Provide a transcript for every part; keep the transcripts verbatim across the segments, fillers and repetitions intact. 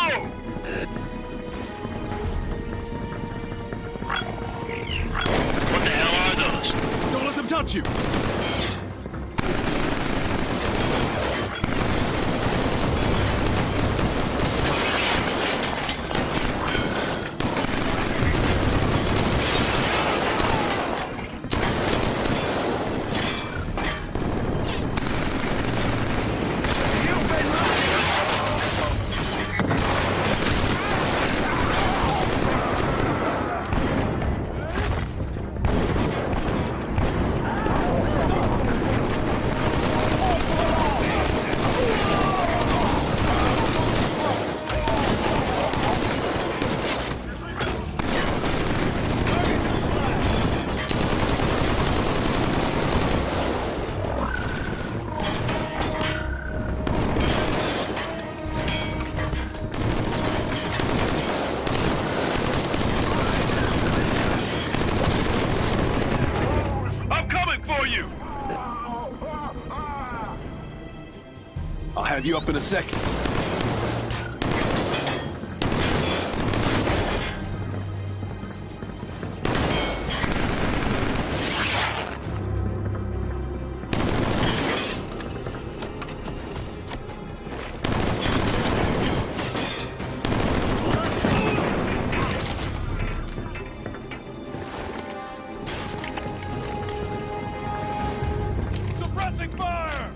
What the hell are those? Don't let them touch you! I'll have you up in a second. Suppressing fire!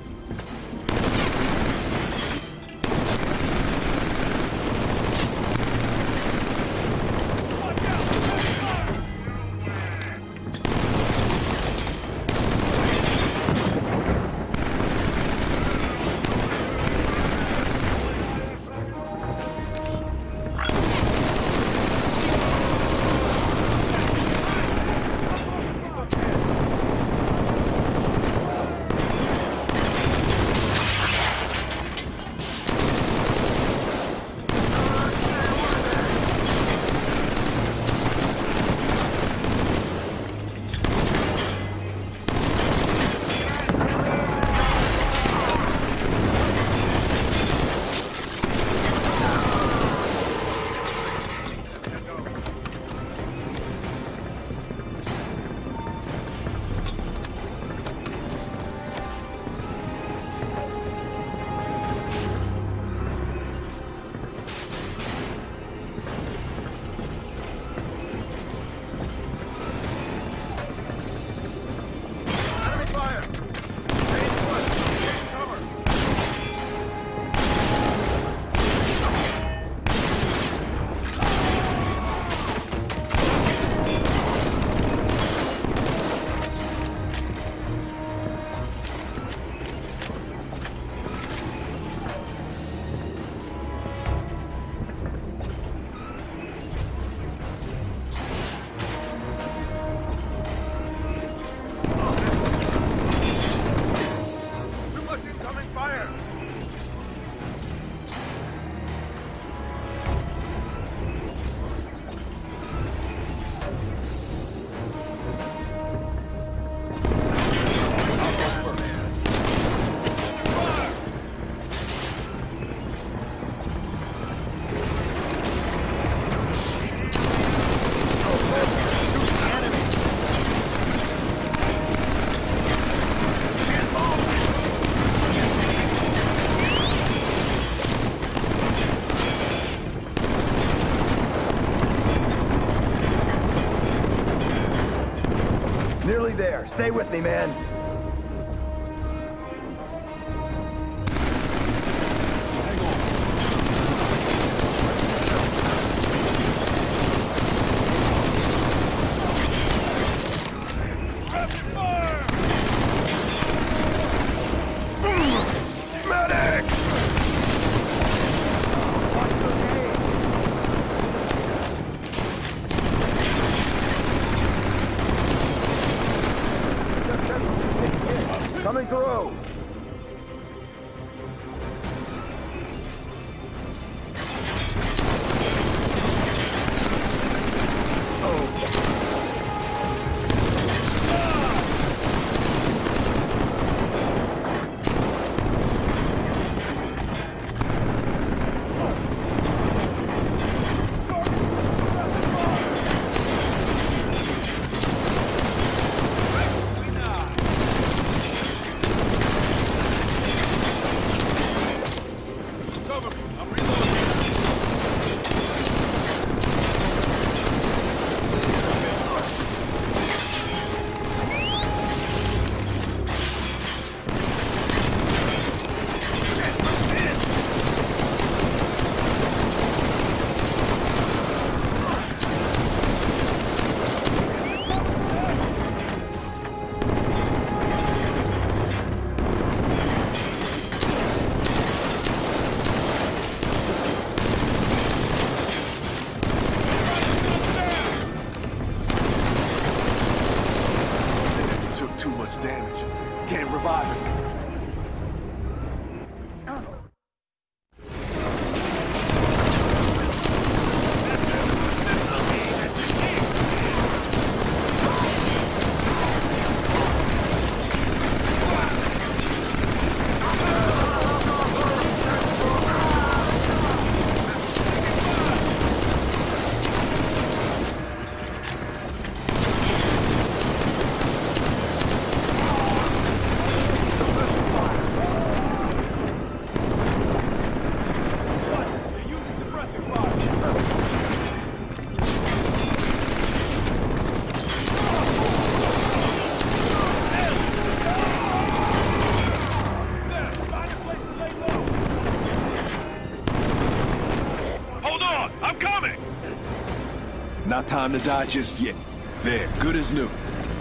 Nearly there. Stay with me, man. Medic! I'm coming! Not time to die just yet. There, good as new.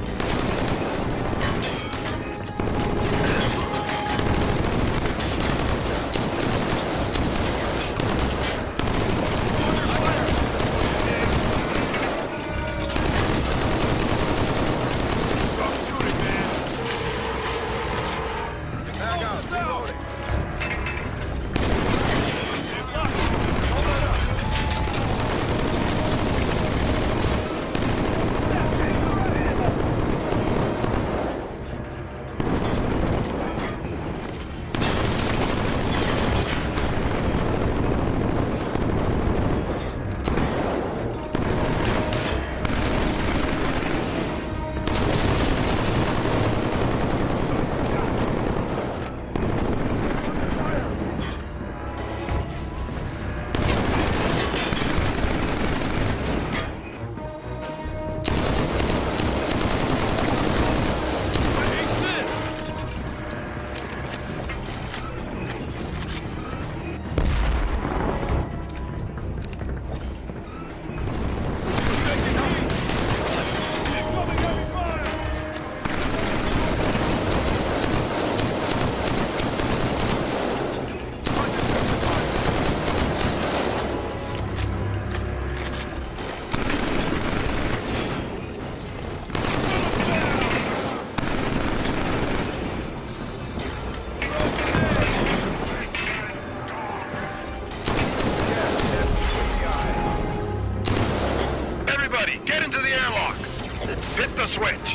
Get into the airlock! Hit the switch!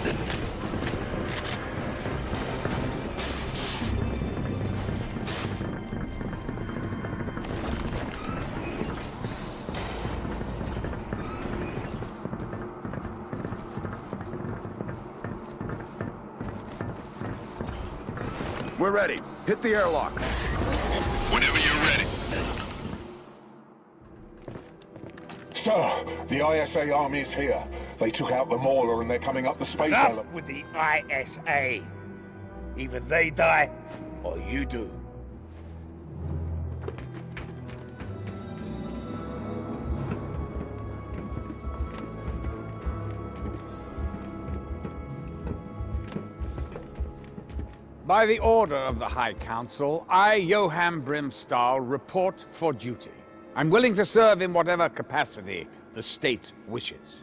We're ready. Hit the airlock. Whenever you're ready. Sir, the I S A army is here. They took out the Mauler and they're coming up the space Enough element. with the I S A. Either they die, or you do. By the order of the High Council, I, Johann Brimstall, report for duty. I'm willing to serve in whatever capacity the state wishes.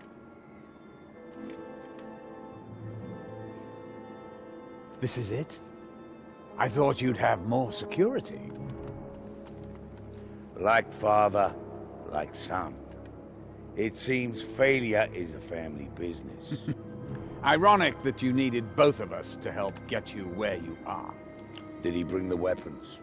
This is it? I thought you'd have more security. Like father, like son. It seems failure is a family business. Ironic that you needed both of us to help get you where you are. Did he bring the weapons?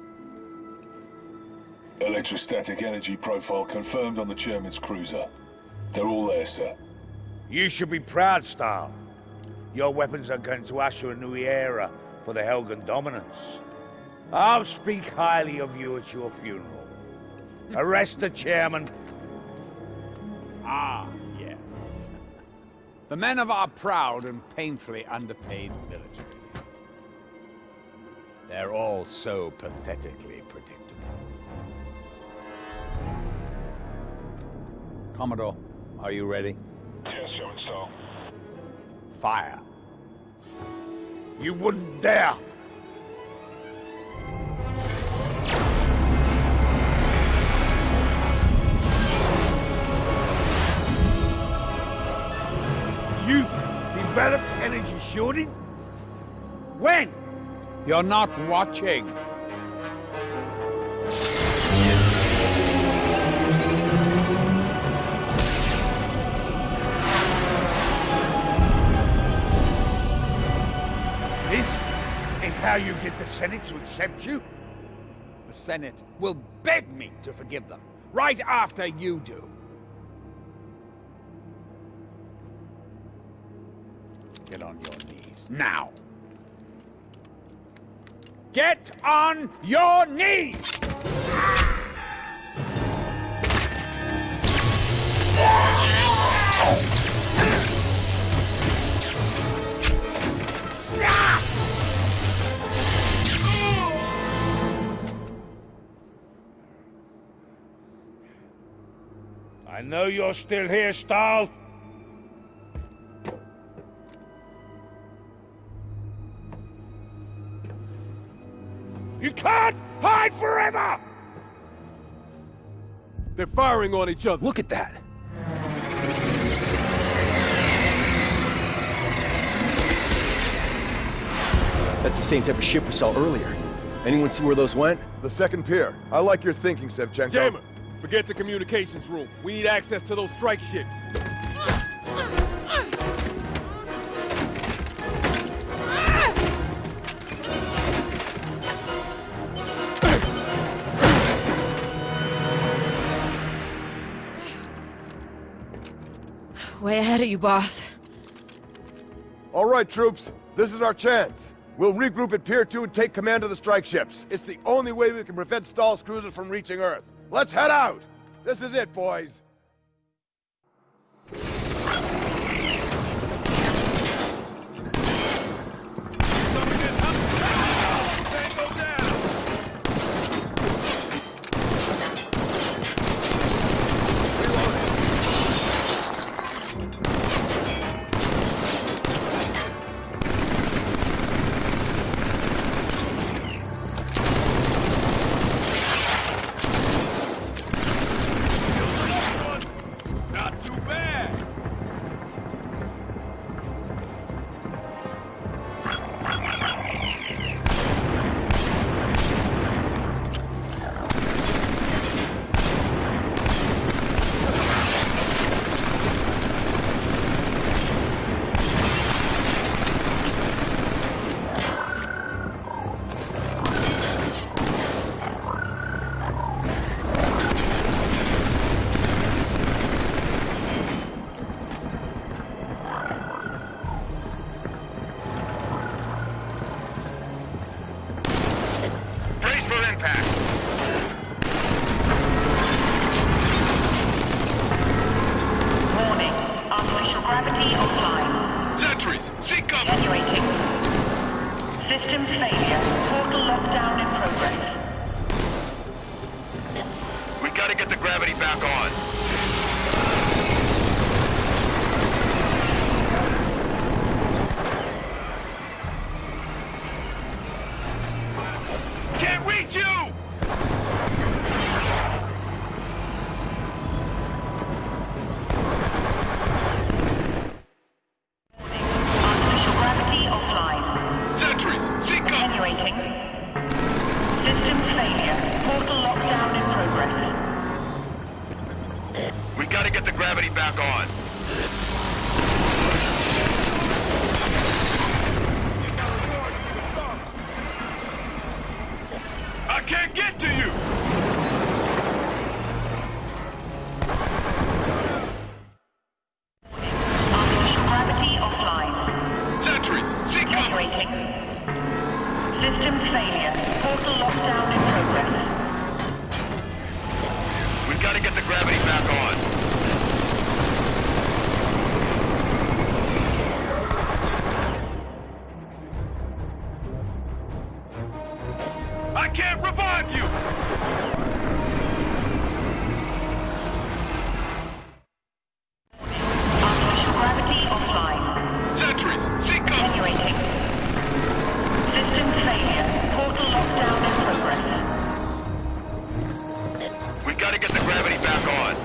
Electrostatic energy profile confirmed on the chairman's cruiser. They're all there, sir. You should be proud, Stahl. Your weapons are going to usher a new era for the Helgen dominance. I'll speak highly of you at your funeral. Arrest the chairman. Ah, yes. The men of our proud and painfully underpaid military. They're all so pathetically predictable. Commodore, are you ready? Yes, Chairman Stahl. Fire. You wouldn't dare! You've developed energy shielding? When? You're not watching. This is how you get the Senate to accept you? The Senate will beg me to forgive them, right after you do. Get on your knees, now! Get on your knees! I know you're still here, Stahl. You can't hide forever! They're firing on each other. Look at that! That's the same type of ship we saw earlier. Anyone see where those went? The second pier. I like your thinking, Sevchenko. Jammer, forget the communications room. We need access to those strike ships. Way ahead of you, boss. All right, troops. This is our chance. We'll regroup at Pier two and take command of the strike ships. It's the only way we can prevent Stahl's cruisers from reaching Earth. Let's head out! This is it, boys. Systems failure. Portal lockdown in progress. We gotta get the gravity back on. Can't reach you! Gravity back on. I can't get to you! Artificial gravity offline. Sentries, seek cover! Systems failure. Portal lockdown in progress. We've got to get the gravity back on. I can't revive you! Artificial gravity offline. Sentries, seek cover! Systems failure. Portal lockdown in progress. We gotta get the gravity back on.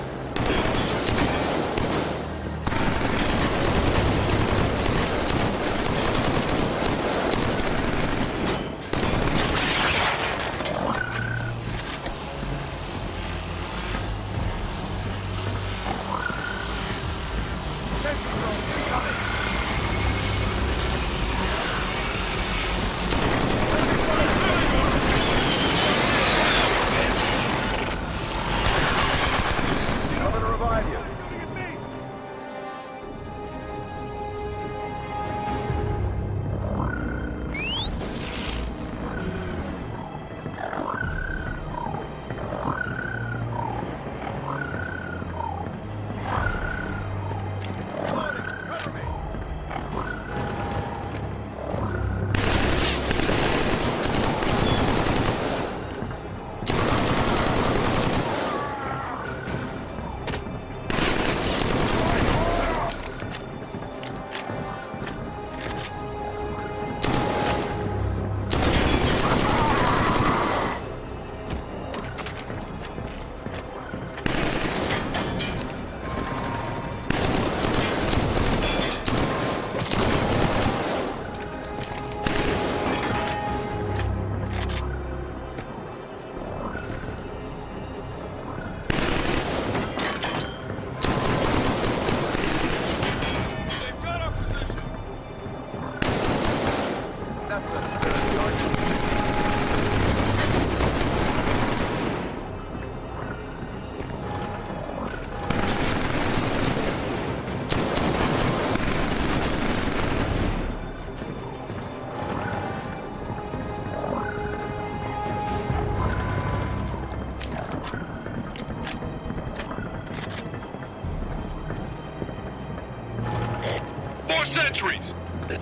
sentries!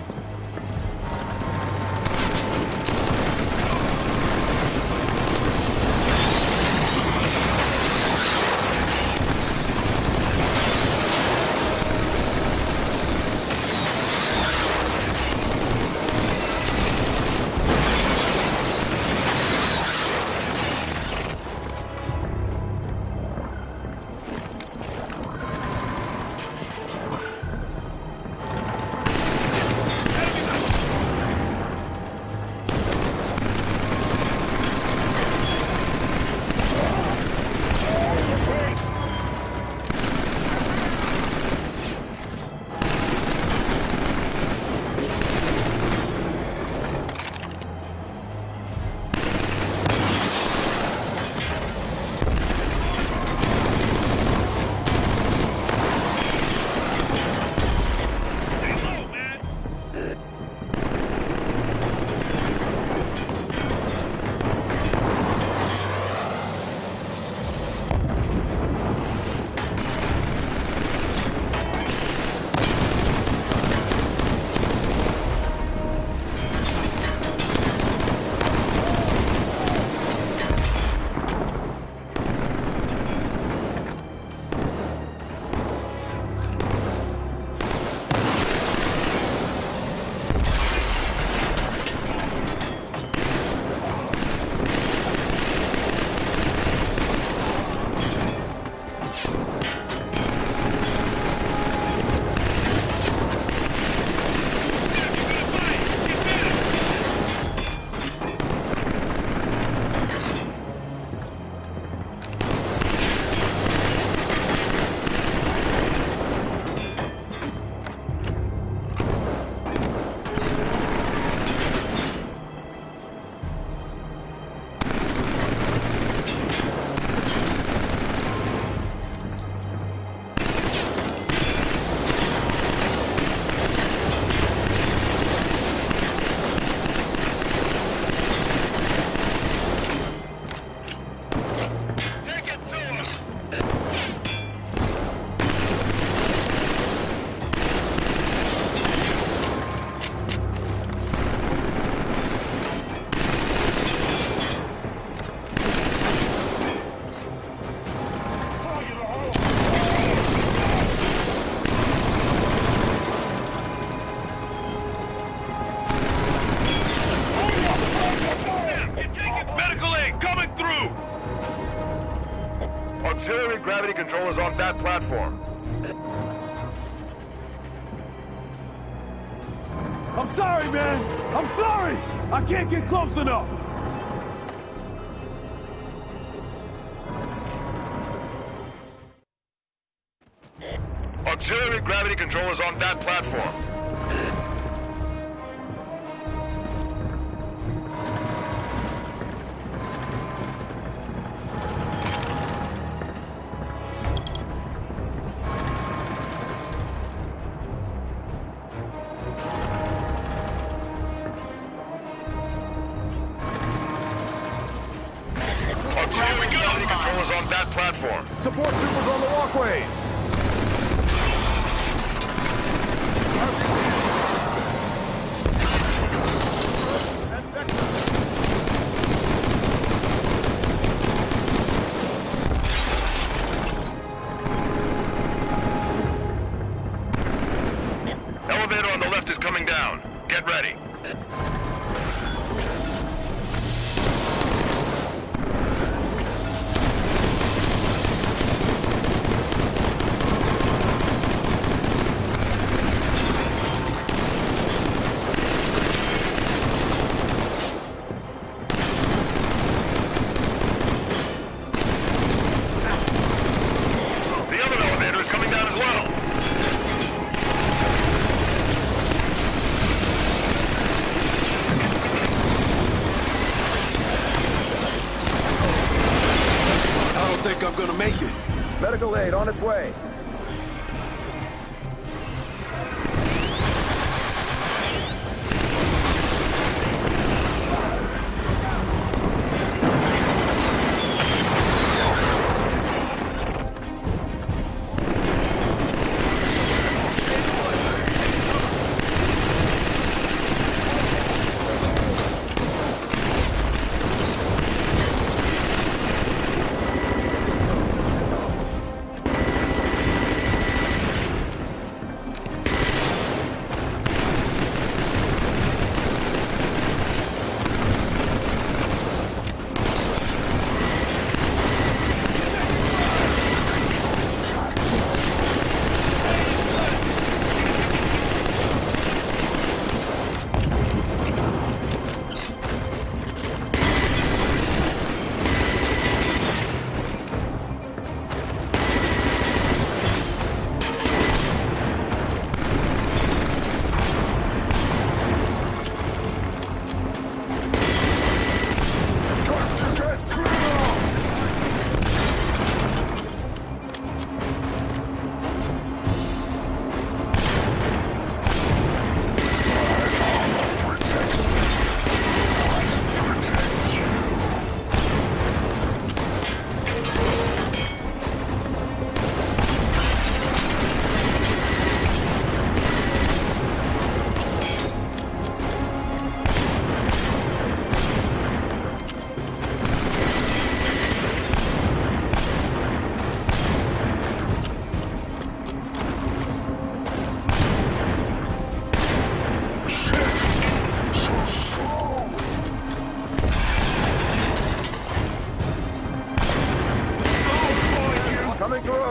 Auxiliary gravity control is on that platform. I'm sorry, man! I'm sorry! I can't get close enough! Auxiliary gravity control is on that platform. Auxiliary gravity control is on that platform. Support troopers on the walkways! Elevator on the left is coming down. Get ready. The other elevator is coming down as well. I don't think I'm gonna make it. Medical aid on its way.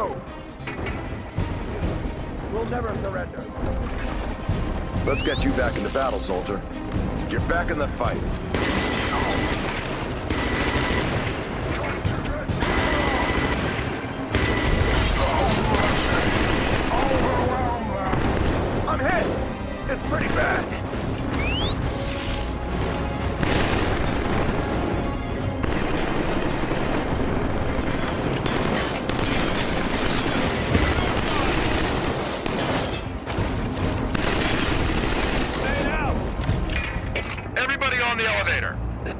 go! We'll never surrender. Let's get you back into battle, soldier. You're back in the fight. I'm hit! It's pretty bad. On the elevator.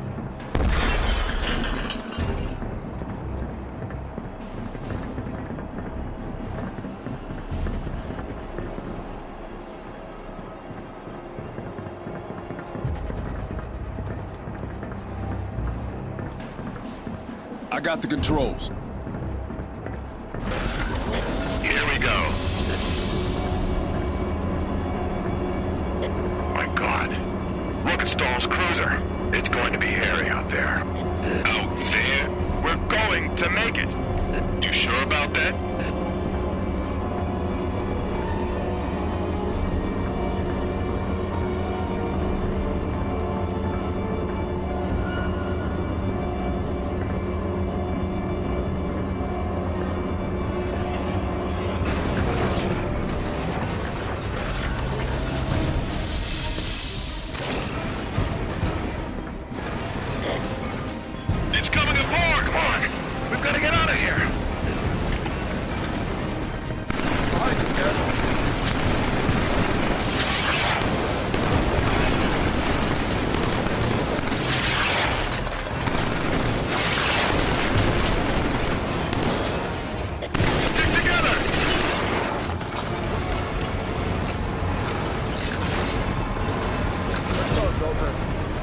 I got the controls. Here we go. My God. Look at Stahl's cruiser. It's going to be hairy out there. Out there? We're going to make it. You sure about that? It's coming apart! Come on! We've got to get out of here! Stick together! Let's go, soldier.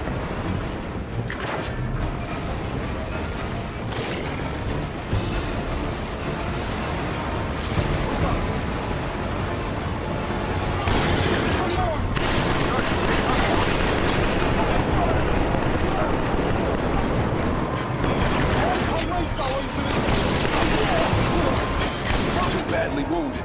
Too badly wounded.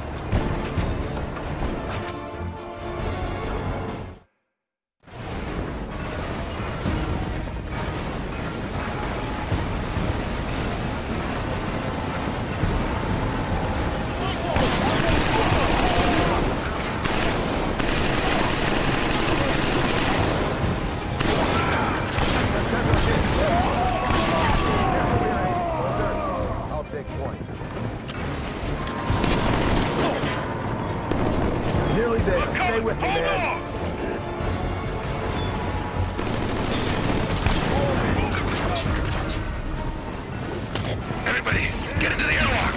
I'll take point. Nearly there. Stay with me, man. Everybody, get into the airlock!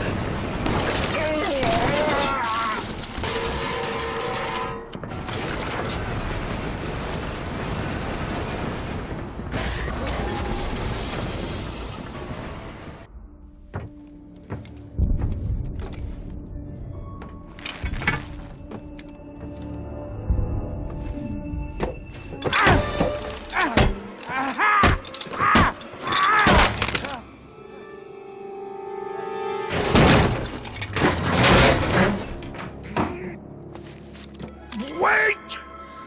Wait!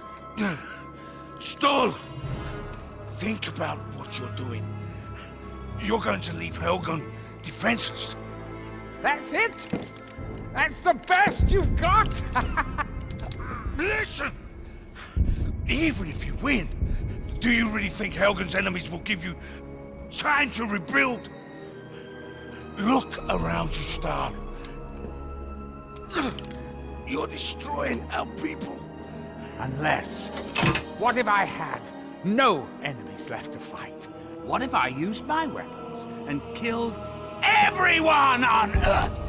Stahl! Think about what you're doing. You're going to leave Helgen defenseless. That's it? That's the best you've got? Listen! Even if you win, do you really think Helgen's enemies will give you time to rebuild? Look around you, Stahl. You're destroying our people. Unless, what if I had no enemies left to fight? What if I used my weapons and killed everyone on Earth?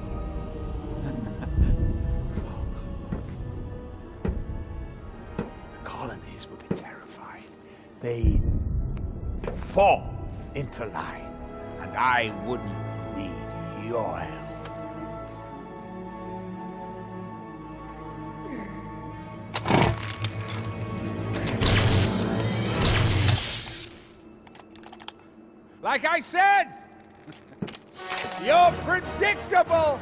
The colonies would be terrified. They'd fall into line, and I wouldn't need your help. Like I said, You're predictable!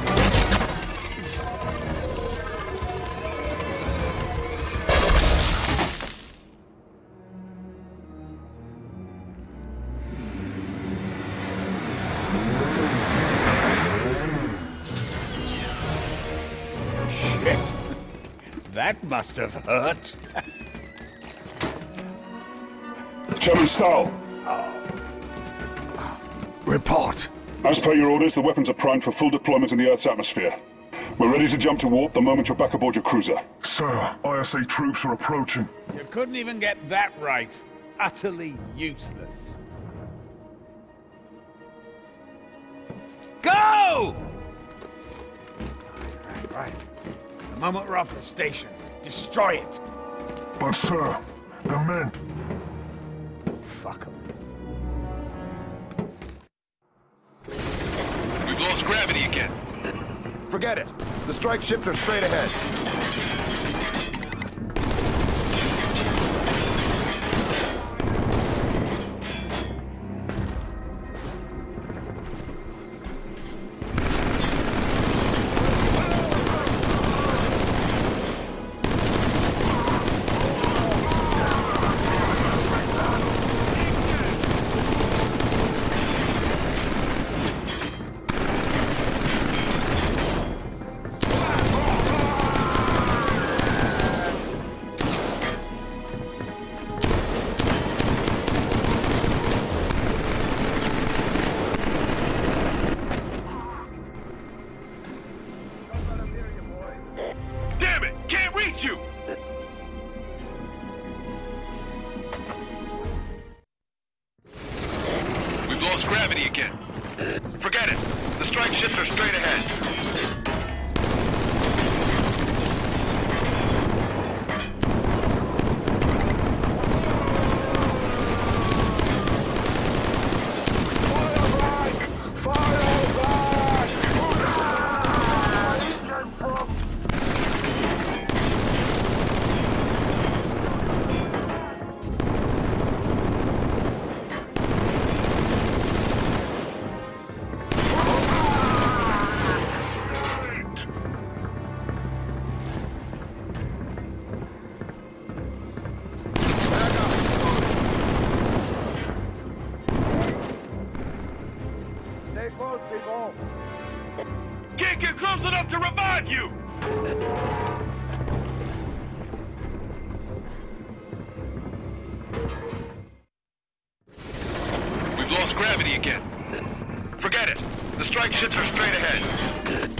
Shit. That must have hurt. Chairman Stahl. Report. As per your orders, the weapons are primed for full deployment in the Earth's atmosphere. We're ready to jump to warp the moment you're back aboard your cruiser. Sir, I S A troops are approaching. You couldn't even get that right. Utterly useless. Go! Right, right. The moment we're off the station, destroy it. But sir, the men... Fuck them. We've lost gravity again. Forget it. The strike ships are straight ahead. Gravity again. Forget it. The strike ships are straight ahead. Can't get close enough to revive you! We've lost gravity again. Forget it. The strike ships are straight ahead.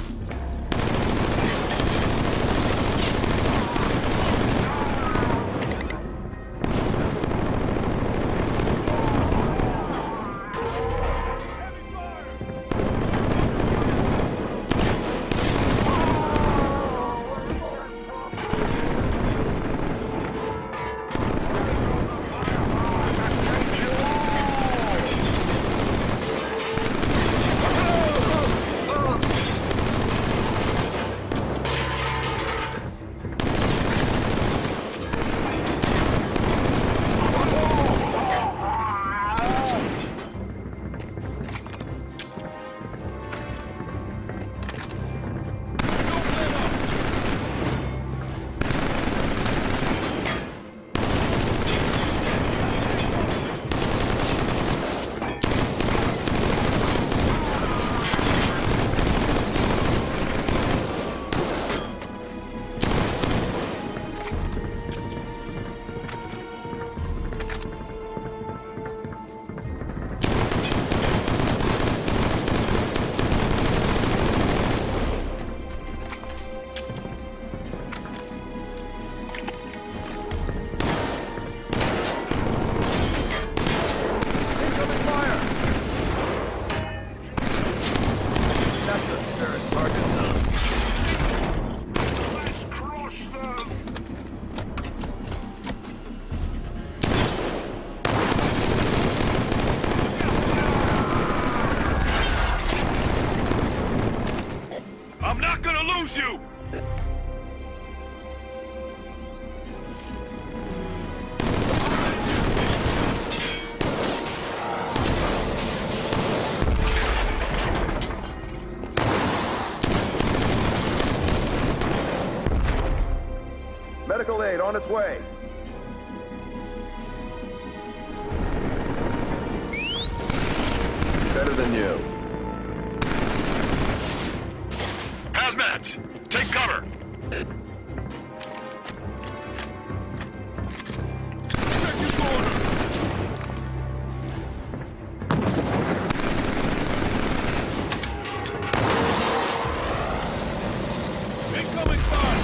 I'm not gonna lose you! Medical aid on its way. Better than you. Hazmat! Take cover! Check your corner! Incoming fire!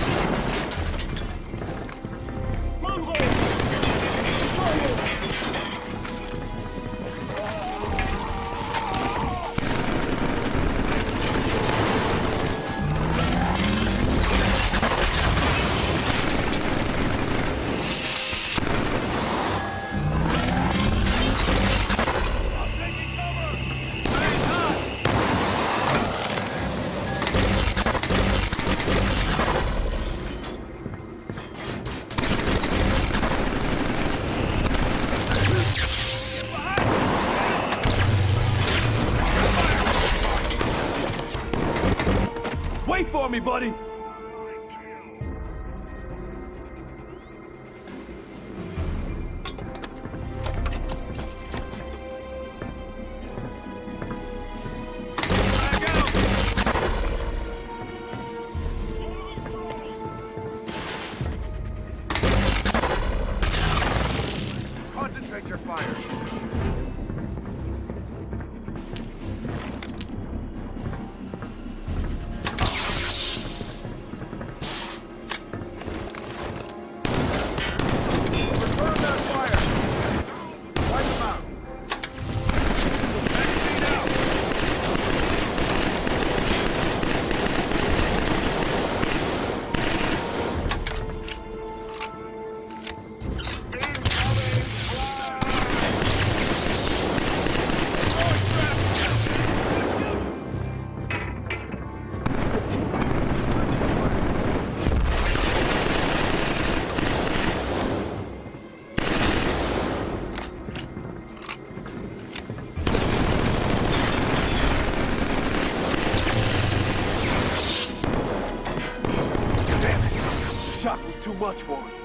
Wait for me, buddy! Concentrate your fire. Shock was too much for him.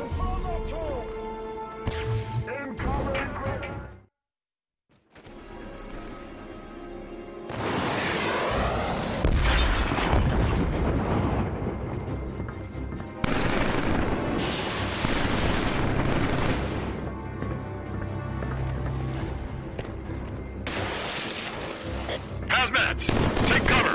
Hazmat! Take cover!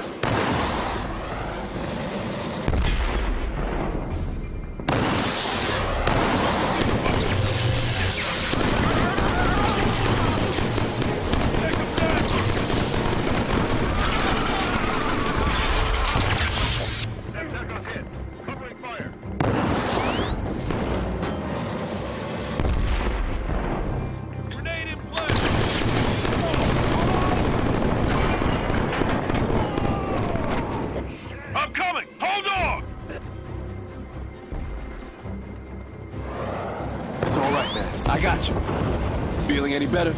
I got you. Feeling any better?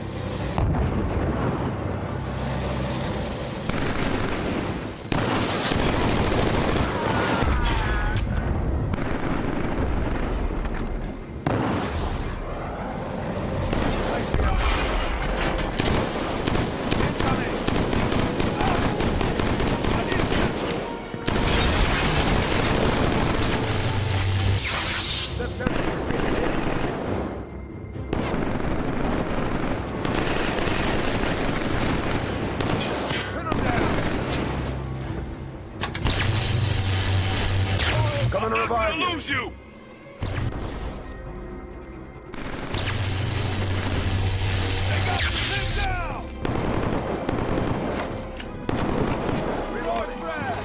Coming to revive you. Lose you. They got the thing down. Reloading.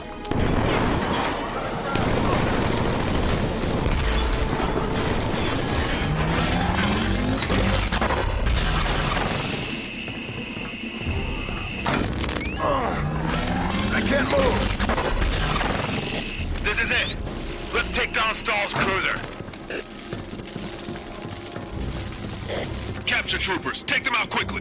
I can't move. This is it. Let's take down Stahl's cruiser. Capture troopers. Take them out quickly.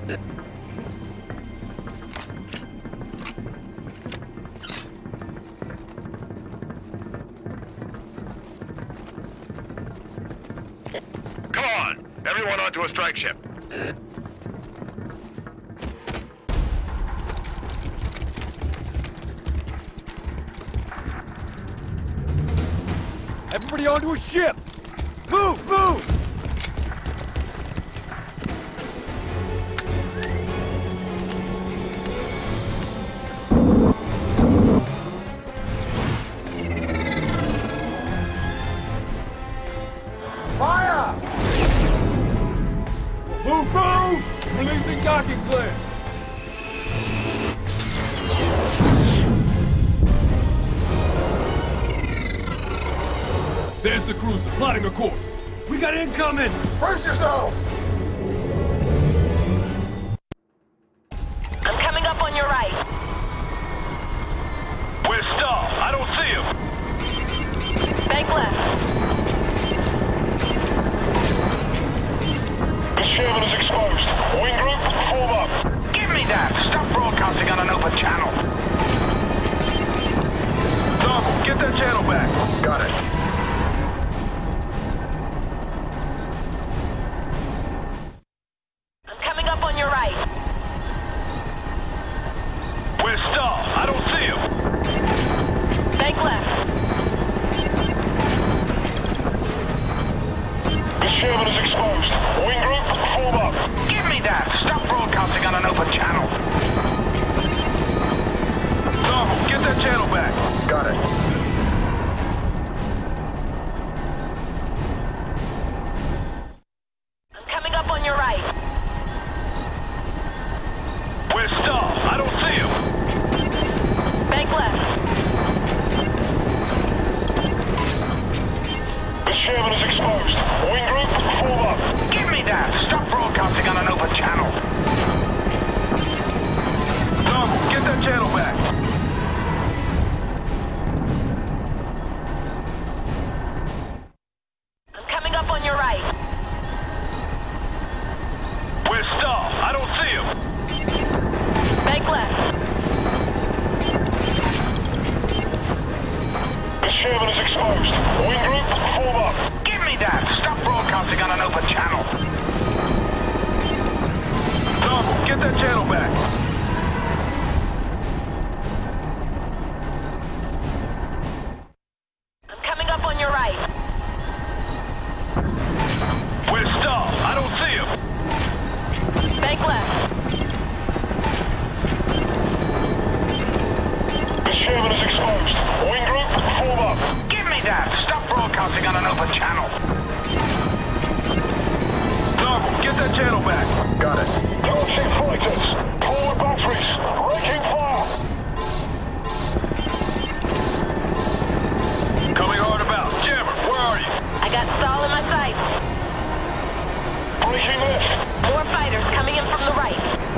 Come on! Everyone onto a strike ship. Everybody onto a ship! Move, move! Fire! Move, move! Releasing docking clear! There's the cruiser, plotting a course. We got incoming! Brace yourselves! I'm coming up on your right. Where's Stahl? I don't see him. Bank left. The Sherman is exposed. Wing group, form up. Give me that! Stop broadcasting on an open channel. Tom, get that channel back. Got it. I'm coming up on your right. Where's Stahl? I don't see him. Bank left. The Sherman is exposed. Wing group, form up. Give me that! Stop broadcasting on an open channel. Tom, get that channel back. Got it. I'm coming up on your right. Where's Stahl? I don't see him. Bank left. The Sherman is exposed. Wing group, form up. Give me that! Stop broadcasting on an open channel. Tom, get that channel back. I'm coming up on your right. Where's Stahl? I don't see him. Bank left. The Sherman is exposed. Wing group, form up. Give me that! Stop broadcasting on an open channel. Tom, get that channel back. I'm coming up on your right. Where's Stahl? I don't see him. Bank left. The Sherman is exposed. Wing group, form up. Give me that! Stop broadcasting on an open channel. Tom, get that channel back. Got it. Launching fighters. Forward batteries. Raking fire. Coming hard about. Jammer, where are you? I got Stahl in my sights. Breaking left. More fighters coming in from the right.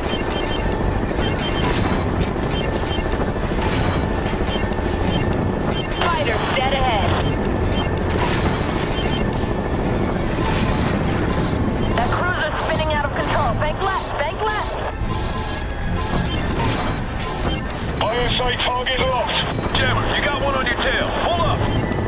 Fighters dead ahead. That cruiser's spinning out of control. Bank left, bank left. I S A target locked. Jammer, you got one on your tail. Pull up.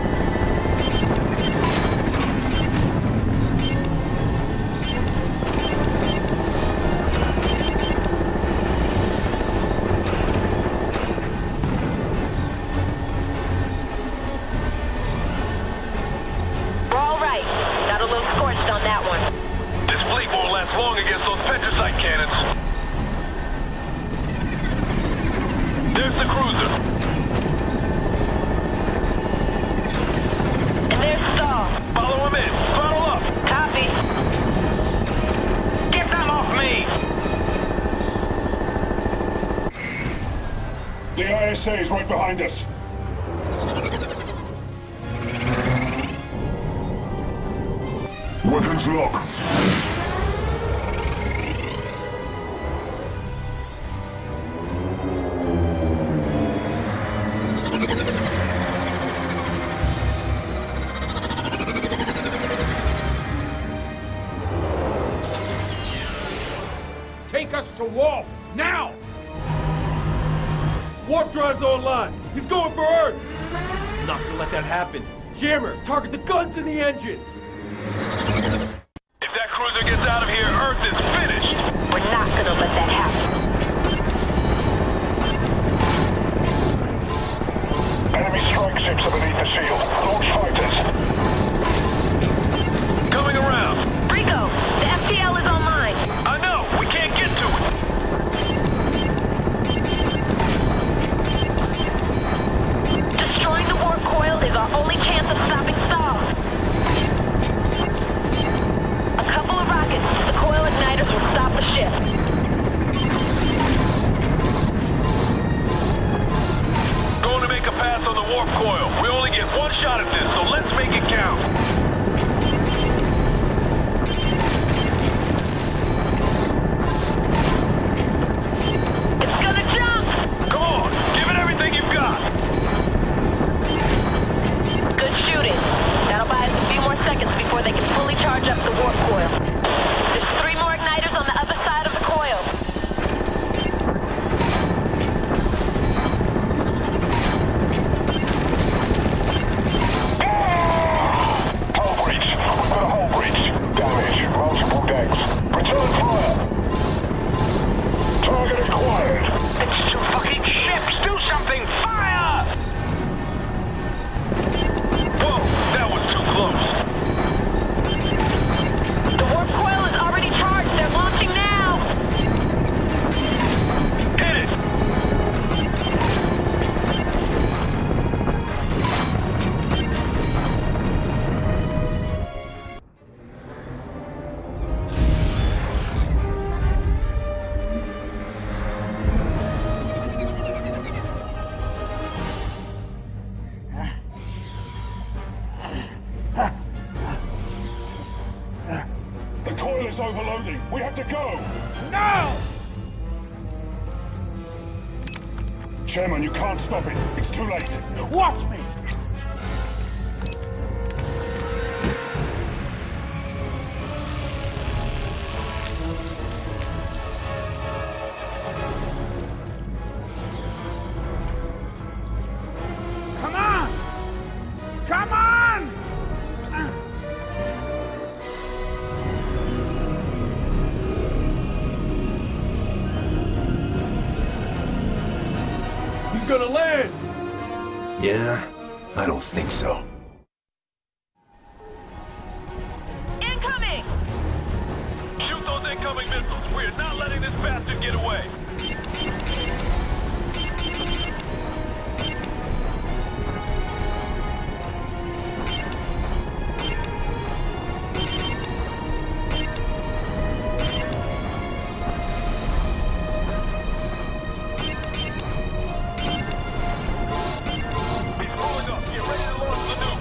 We're all right. Got a little scorched on that one. This fleet won't last long against those petricite cannons. There's the cruiser. And there's Stahl. Follow him in. Throttle up. Copy. Get them off me. The I S A is right behind us. Weapons lock. Take us to warp! Now! Warp drive's online! He's going for Earth! Not gonna let that happen. Jammer, target the guns and the engines! If that cruiser gets out of here, Earth is finished! We're not gonna let that happen. Enemy strike ships are beneath the shield. Launch fighters. Coming around. Rico, the F T L is online. I know, we can't get to it. Destroying the warp coil is our only chance of stopping Stahl. A couple of rockets to the coil igniters will stop the ship. Going to make a pass on the warp coil. We only get one shot at this, so let's make it count. It's gonna jump! Come on, give it everything you've got. Good shooting. That'll buy us a few more seconds before they can fully charge up the warp coil. There's three more igniters on the other side of the coil. Hull breach. We've got a hull breach. Damage. Multiple decks. Return fire. Target acquired. It's two fucking ships. Do something. Fire! Whoa, that was too close. The warp coil is already charged. They're launching now. Hit it! The coil is overloading. We have to go. No! Chairman, you can't stop it. It's too late. Watch me! Come on! Come on! He's gonna land! Yeah? I don't think so. Incoming! Shoot those incoming missiles. We are not letting this bastard get away. He's pulling up. Get ready to launch the nuke.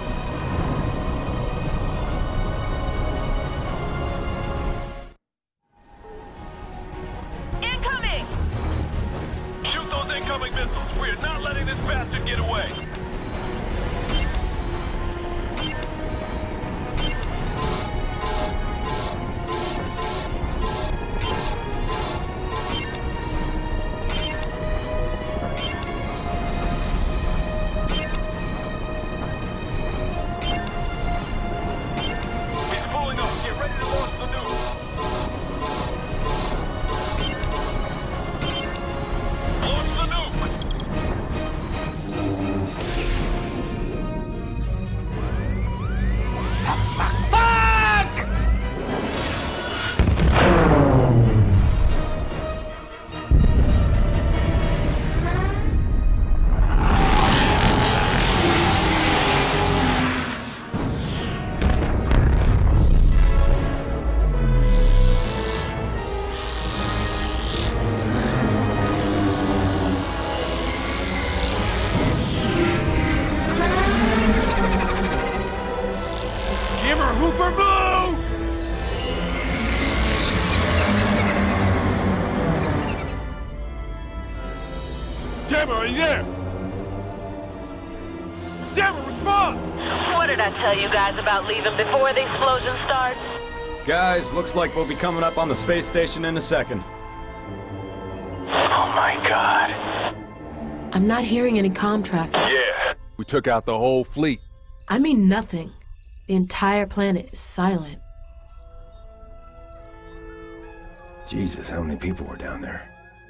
Incoming! Shoot those incoming missiles. We are not letting this bastard get away. He's pulling up. Get ready to launch the nuke. Launch the nuke. Jammer, Hooper, move! Jammer, are you there? Jammer, respond! What did I tell you guys about leaving before the explosion starts? Guys, looks like we'll be coming up on the space station in a second. my God. I'm not hearing any comm traffic. Yeah. We took out the whole fleet. I mean nothing. The entire planet is silent. Jesus, how many people were down there?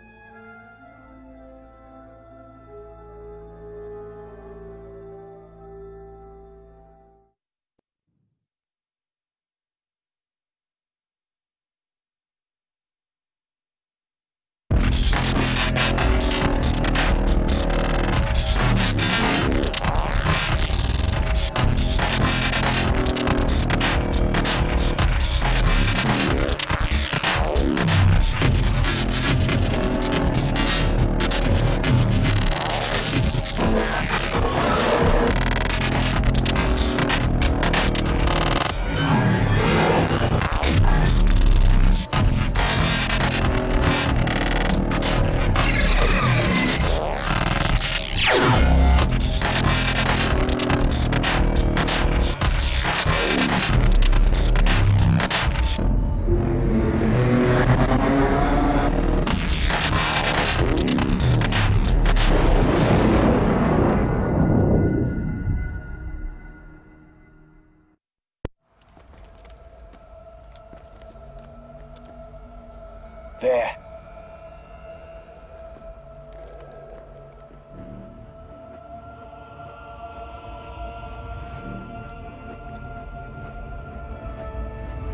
There.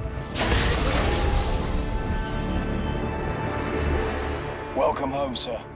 Welcome home, sir.